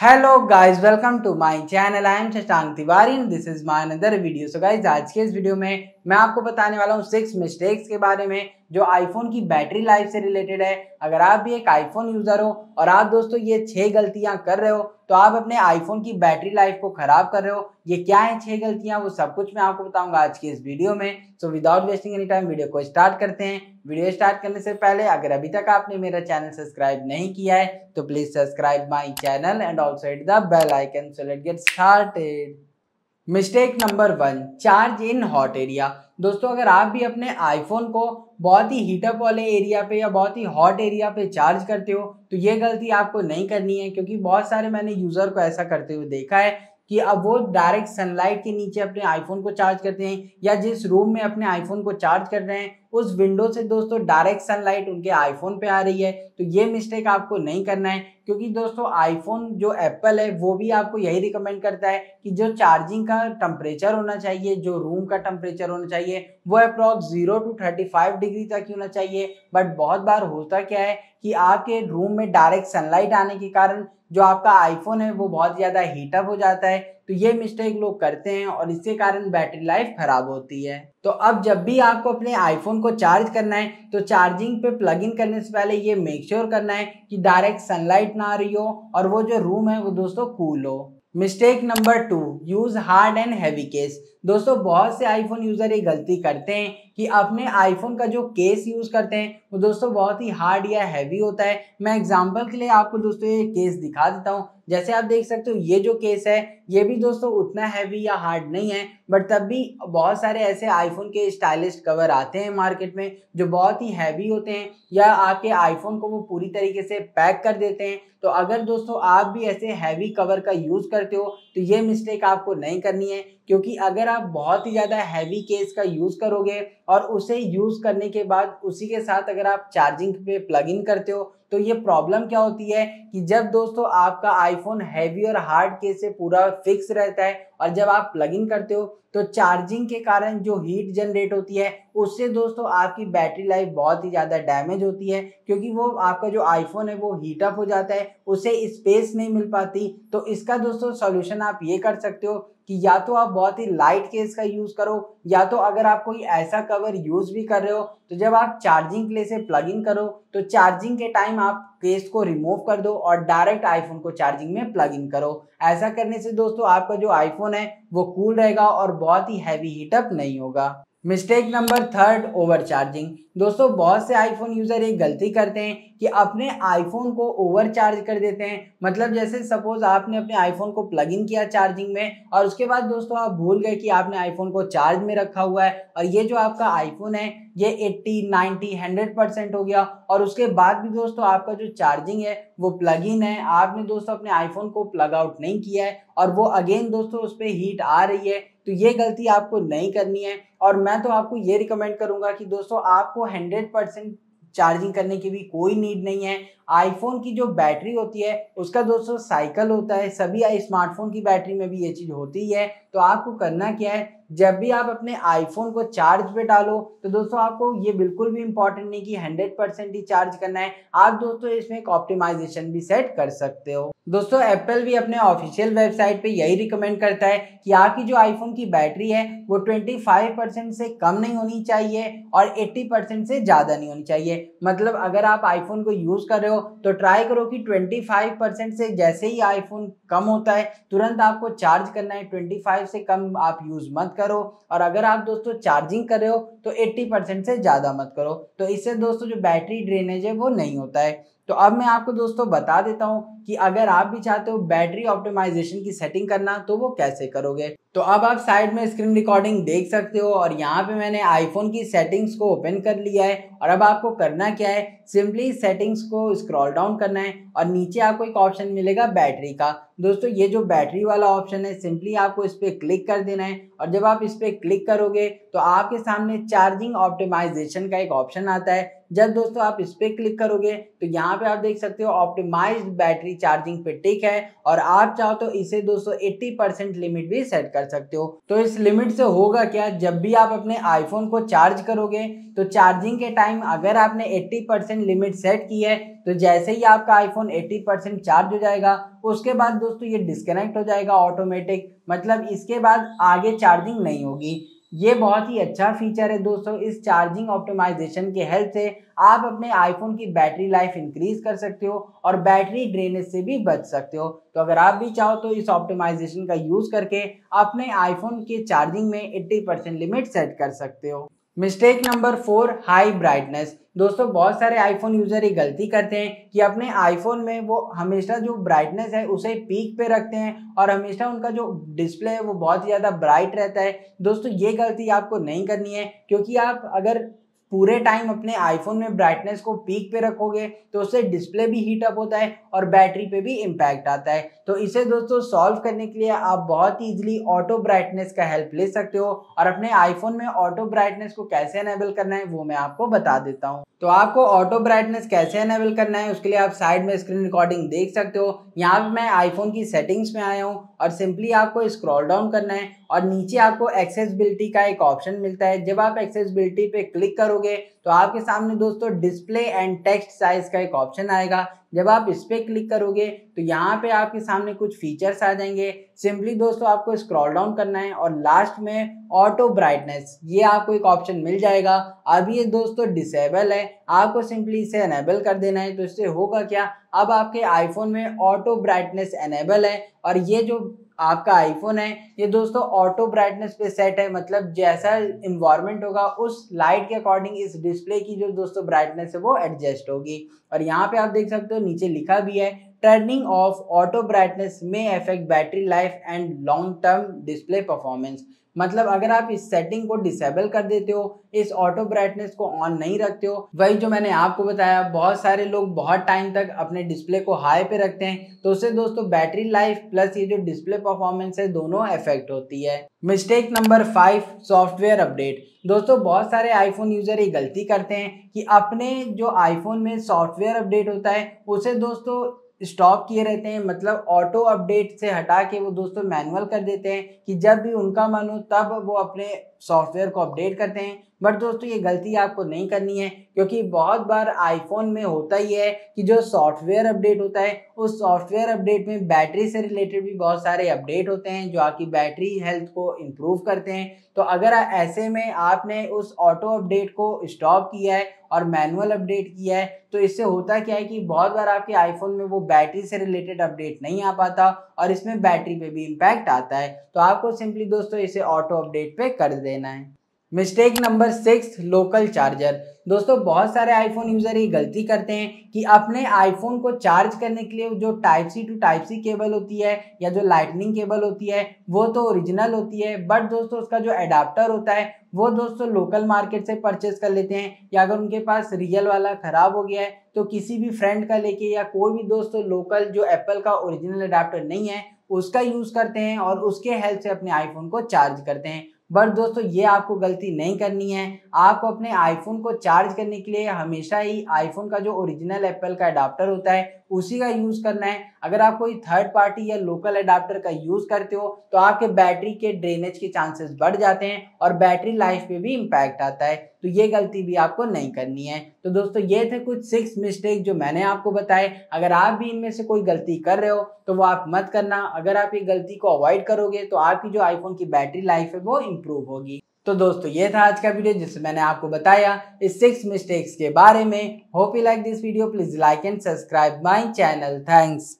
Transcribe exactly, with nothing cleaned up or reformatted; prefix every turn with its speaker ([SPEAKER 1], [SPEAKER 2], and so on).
[SPEAKER 1] Hello guys, welcome to my channel. I am Shashank Tiwari and this is my another video. So guys, आज के इस video में मैं आपको बताने वाला हूँ सिक्स मिस्टेक्स के बारे में जो आईफोन की बैटरी लाइफ से रिलेटेड है। अगर आप भी एक आईफोन यूजर हो और आप दोस्तों ये छह गलतियां कर रहे हो तो आप अपने आईफोन की बैटरी लाइफ को खराब कर रहे हो। ये क्या है छह गलतियां, वो सब कुछ मैं आपको बताऊंगा आज के इस वीडियो में। So without wasting any time video को स्टार्ट करते हैं। वीडियो स्टार्ट करने से पहले अगर अभी तक आपने मेरा चैनल सब्सक्राइब नहीं किया है तो please subscribe my channel and also hit the bell icon. So let's get started. Mistake number one, charge in hot area. दोस्तों, अगर आप भी अपने आईफोन को बहुत ही हीटअप वाले एरिया पे या बहुत ही हॉट एरिया पे चार्ज करते हो तो ये गलती आपको नहीं करनी है, क्योंकि बहुत सारे मैंने यूजर को ऐसा करते हुए देखा है कि अब वो डायरेक्ट सनलाइट के नीचे अपने आईफोन को चार्ज करते हैं या जिस रूम में अपने आईफोन को चार्ज कर रहे हैं उस विंडो से दोस्तों डायरेक्ट सनलाइट उनके आईफोन पे आ रही है। तो ये मिस्टेक आपको नहीं करना है, क्योंकि दोस्तों आईफोन जो एप्पल है वो भी आपको यही रिकमेंड करता है कि जो चार्जिंग का टेम्परेचर होना चाहिए, जो रूम का टेम्परेचर होना चाहिए वो approx zero to thirty five degree तक ही होना चाहिए। बट बहुत बार होता क्या है कि आपके रूम में डायरेक्ट सनलाइट आने के कारण जो आपका आईफोन है वो बहुत ज़्यादा हीटअप हो जाता है। तो ये मिस्टेक लोग करते हैं और इसके कारण बैटरी लाइफ खराब होती है। तो अब जब भी आपको अपने आईफोन को चार्ज करना है तो चार्जिंग पे प्लग इन करने से पहले ये मेक श्योर करना है कि डायरेक्ट सनलाइट ना आ रही हो और वो जो रूम है वो दोस्तों कूल हो। Mistake number two, use hard and heavy case. दोस्तों, बहुत से आईफोन यूजर ये गलती करते हैं कि अपने आईफोन का जो केस यूज करते हैं वो दोस्तों बहुत ही हार्ड या हैवी होता है। मैं एग्जांपल के लिए आपको दोस्तों ये केस दिखा देता हूँ। जैसे आप देख सकते हो ये जो केस है ये भी दोस्तों उतना हैवी या हार्ड नहीं है, बट तब भी बहुत सारे ऐसे आईफोन के स्टाइलिश कवर आते हैं मार्केट में जो बहुत ही हैवी होते हैं या आपके आईफोन को वो पूरी तरीके से पैक कर देते हैं। तो अगर दोस्तों आप भी ऐसे हैवी कवर का यूज करते हो तो ये मिस्टेक आपको नहीं करनी है, क्योंकि अगर आप बहुत ही ज़्यादा हैवी केस का यूज़ करोगे और उसे यूज़ करने के बाद उसी के साथ अगर आप चार्जिंग पे प्लग इन करते हो तो ये प्रॉब्लम क्या होती है कि जब दोस्तों आपका आईफोन हैवी और हार्ड केस से पूरा फिक्स रहता है और जब आप प्लग इन करते हो तो चार्जिंग के कारण जो हीट जनरेट होती है उससे दोस्तों आपकी बैटरी लाइफ बहुत ही ज़्यादा डैमेज होती है, क्योंकि वो आपका जो आईफोन है वो हीटअप हो जाता है, उसे स्पेस नहीं मिल पाती। तो इसका दोस्तों सॉल्यूशन आप ये कर सकते हो कि या तो आप बहुत ही लाइट केस का यूज़ करो, या तो अगर आप कोई ऐसा कवर यूज़ भी कर रहे हो तो जब आप चार्जिंग के लिए से प्लग इन करो तो चार्जिंग के टाइम आप केस को रिमूव कर दो और डायरेक्ट आईफोन को चार्जिंग में प्लग इन करो। ऐसा करने से दोस्तों आपका जो आईफोन है वो कूल रहेगा और बहुत ही हैवी हीटअप नहीं होगा। Mistake number third, over charging. दोस्तों, बहुत से आईफोन यूजर एक गलती करते हैं कि अपने आईफोन को ओवर चार्ज कर देते हैं। मतलब जैसे सपोज आपने अपने आईफोन को प्लग इन किया चार्जिंग में और उसके बाद दोस्तों आप भूल गए कि आपने आईफोन को चार्ज में रखा हुआ है और ये जो आपका आईफोन है ये अस्सी, नब्बे, हंड्रेड परसेंट हो गया और उसके बाद भी दोस्तों आपका जो चार्जिंग है वो प्लग इन है, आपने दोस्तों अपने आईफोन को प्लग आउट नहीं किया है और वो अगेन दोस्तों उस पर हीट आ रही है। तो ये गलती आपको नहीं करनी है और मैं तो आपको ये रिकमेंड करूंगा कि दोस्तों आपको हंड्रेड परसेंट चार्जिंग करने की भी कोई नीड नहीं है। आईफोन की जो बैटरी होती है उसका दोस्तों साइकिल होता है, सभी स्मार्टफोन की बैटरी में भी ये चीज़ होती है। तो आपको करना क्या है, जब भी आप अपने आईफोन को चार्ज पे डालो तो दोस्तों आपको ये बिल्कुल भी इंपॉर्टेंट नहीं कि हंड्रेड परसेंट ही चार्ज करना है, आप दोस्तों इसमें एक ऑप्टिमाइजेशन भी सेट कर सकते हो। दोस्तों, एप्पल भी अपने ऑफिशियल वेबसाइट पे यही रिकमेंड करता है कि आपकी जो आईफोन की बैटरी है वो पच्चीस परसेंट से कम नहीं होनी चाहिए और अस्सी परसेंट से ज़्यादा नहीं होनी चाहिए। मतलब अगर आप आईफोन को यूज़ कर रहे हो तो ट्राई करो कि पच्चीस परसेंट से जैसे ही आईफोन कम होता है तुरंत आपको चार्ज करना है, पच्चीस से कम आप यूज़ मत करो। और अगर आप दोस्तों चार्जिंग कर रहे हो तो अस्सी परसेंट से ज़्यादा मत करो, तो इससे दोस्तों जो बैटरी ड्रेनेज है वो नहीं होता है। तो अब मैं आपको दोस्तों बता देता हूँ कि अगर आप भी चाहते हो बैटरी ऑप्टिमाइजेशन की सेटिंग करना तो वो कैसे करोगे। तो अब आप साइड में स्क्रीन रिकॉर्डिंग देख सकते हो और यहाँ पे मैंने आईफोन की सेटिंग्स को ओपन कर लिया है और अब आपको करना क्या है, सिंपली सेटिंग्स को स्क्रॉल डाउन करना है और नीचे आपको एक ऑप्शन मिलेगा बैटरी का। दोस्तों, ये जो बैटरी वाला ऑप्शन है सिंपली आपको इस पर क्लिक कर देना है और जब आप इस पर क्लिक करोगे तो आपके सामने चार्जिंग ऑप्टिमाइजेशन का एक ऑप्शन आता है जब दोस्तों आप इस पर क्लिक करोगे तो यहाँ पे आप देख सकते हो ऑप्टिमाइज्ड बैटरी चार्जिंग पे टिक है और आप चाहो तो इसे दोस्तों अस्सी परसेंट लिमिट भी सेट कर सकते हो। तो इस लिमिट से होगा क्या, जब भी आप अपने आईफोन को चार्ज करोगे तो चार्जिंग के टाइम अगर आपने अस्सी परसेंट लिमिट सेट की है तो जैसे ही आपका आईफोन अस्सी परसेंट चार्ज हो जाएगा उसके बाद दोस्तों ये डिस्कनेक्ट हो जाएगा ऑटोमेटिक, मतलब इसके बाद आगे चार्जिंग नहीं होगी। ये बहुत ही अच्छा फीचर है दोस्तों। इस चार्जिंग ऑप्टिमाइजेशन के हेल्प से आप अपने आईफोन की बैटरी लाइफ इंक्रीज कर सकते हो और बैटरी ड्रेनेज से भी बच सकते हो। तो अगर आप भी चाहो तो इस ऑप्टिमाइजेशन का यूज करके अपने आईफोन के चार्जिंग में अस्सी परसेंट लिमिट सेट कर सकते हो। Mistake number four, high brightness. दोस्तों बहुत सारे आईफोन यूजर ये गलती करते हैं कि अपने आईफोन में वो हमेशा जो ब्राइटनेस है उसे पीक पे रखते हैं और हमेशा उनका जो डिस्प्ले है वो बहुत ही ज़्यादा ब्राइट रहता है। दोस्तों ये गलती आपको नहीं करनी है, क्योंकि आप अगर पूरे टाइम अपने आईफोन में ब्राइटनेस को पीक पे रखोगे तो उससे डिस्प्ले भी हीट अप होता है और बैटरी पे भी इम्पैक्ट आता है। तो इसे दोस्तों सॉल्व करने के लिए आप बहुत इजीली ऑटो ब्राइटनेस का हेल्प ले सकते हो और अपने आईफोन में ऑटो ब्राइटनेस को कैसे एनेबल करना है वो मैं आपको बता देता हूँ। तो आपको ऑटो ब्राइटनेस कैसे एनेबल करना है उसके लिए आप साइड में स्क्रीन रिकॉर्डिंग देख सकते हो। यहाँ पे मैं आईफोन की सेटिंग्स में आया हूँ और सिंपली आपको स्क्रॉल डाउन करना है और नीचे आपको एक्सेसिबिलिटी का एक ऑप्शन मिलता है। जब आप एक्सेसिबिलिटी पे क्लिक करोगे तो आपके सामने दोस्तों डिस्प्ले एंड टेक्स्ट साइज का एक ऑप्शन आएगा। जब आप इस पे क्लिक करोगे तो यहाँ पे आपके सामने कुछ फीचर्स आ जाएंगे। सिंपली दोस्तों आपको स्क्रॉल डाउन करना है और लास्ट में ऑटो ब्राइटनेस ये आपको एक ऑप्शन मिल जाएगा। अभी ये दोस्तों डिसेबल है, आपको सिंपली इसे एनेबल कर देना है। तो इससे होगा क्या, अब आपके आईफोन में ऑटो ब्राइटनेस एनेबल है और ये जो आपका आईफोन है ये दोस्तों ऑटो ब्राइटनेस पे सेट है, मतलब जैसा इन्वायरमेंट होगा उस लाइट के अकॉर्डिंग इस डिस्प्ले की जो दोस्तों ब्राइटनेस है वो एडजस्ट होगी। और यहाँ पे आप देख सकते हो नीचे लिखा भी है टर्निंग ऑफ ऑटो ब्राइटनेस में affect battery life and long term display performance. मतलब अगर आप इस सेटिंग को डिसेबल कर देते हो, इस ऑटो ब्राइटनेस को ऑन नहीं रखते हो, वही जो मैंने आपको बताया बहुत सारे लोग बहुत टाइम तक अपने डिस्प्ले को हाई पे रखते हैं तो उससे दोस्तों बैटरी लाइफ प्लस ये जो डिस्प्ले परफॉर्मेंस है दोनों इफेक्ट होती है। Mistake number five, software update. दोस्तों बहुत सारे आईफोन यूजर ये गलती करते हैं कि अपने जो आईफोन में सॉफ्टवेयर अपडेट होता है उसे दोस्तों स्टॉप किए रहते हैं, मतलब ऑटो अपडेट से हटा के वो दोस्तों मैनुअल कर देते हैं कि जब भी उनका मन हो तब वो अपने सॉफ्टवेयर को अपडेट करते हैं। बट दोस्तों ये गलती आपको नहीं करनी है, क्योंकि बहुत बार आईफोन में होता ही है कि जो सॉफ्टवेयर अपडेट होता है उस सॉफ्टवेयर अपडेट में बैटरी से रिलेटेड भी बहुत सारे अपडेट होते हैं जो आपकी बैटरी हेल्थ को इम्प्रूव करते हैं। तो अगर ऐसे में आपने उस ऑटो अपडेट को स्टॉप किया है और मैनुअल अपडेट किया है तो इससे होता क्या है कि बहुत बार आपके आईफोन में वो बैटरी से रिलेटेड अपडेट नहीं आ पाता और इसमें बैटरी पे भी इम्पैक्ट आता है। तो आपको सिंपली दोस्तों इसे ऑटो अपडेट पे कर देना है। Mistake number six, local charger. दोस्तों बहुत सारे आईफोन यूजर ये गलती करते हैं कि अपने आईफोन को चार्ज करने के लिए जो type C to type C cable होती है या जो लाइटनिंग केबल होती है वो तो ओरिजिनल होती है, बट दोस्तों उसका जो एडाप्टर होता है वो दोस्तों लोकल मार्केट से परचेज कर लेते हैं, या अगर उनके पास रियल वाला खराब हो गया है तो किसी भी फ्रेंड का लेके या कोई भी दोस्तों लोकल जो एप्पल का ओरिजिनल एडाप्टर नहीं है उसका यूज करते हैं और उसके हेल्प से अपने आईफोन को चार्ज करते हैं। बट दोस्तों ये आपको गलती नहीं करनी है। आपको अपने आईफोन को चार्ज करने के लिए हमेशा ही आईफोन का जो ओरिजिनल एप्पल का अडाप्टर होता है उसी का यूज करना है। अगर आप कोई थर्ड पार्टी या लोकल अडाप्टर का यूज करते हो तो आपके बैटरी के ड्रेनेज के चांसेस बढ़ जाते हैं और बैटरी लाइफ पे भी इम्पैक्ट आता है। तो ये गलती भी आपको नहीं करनी है। तो दोस्तों ये थे कुछ सिक्स मिस्टेक जो मैंने आपको बताए। अगर आप भी इनमें से कोई गलती कर रहे हो तो वो आप मत करना। अगर आप ये गलती को अवॉइड करोगे तो आपकी जो आईफोन की बैटरी लाइफ है वो इम्प्रूव होगी। तो दोस्तों ये था आज का वीडियो जिसमें मैंने आपको बताया इस सिक्स मिस्टेक्स के बारे में। Hope you like this video, please like and subscribe my channel. Thanks.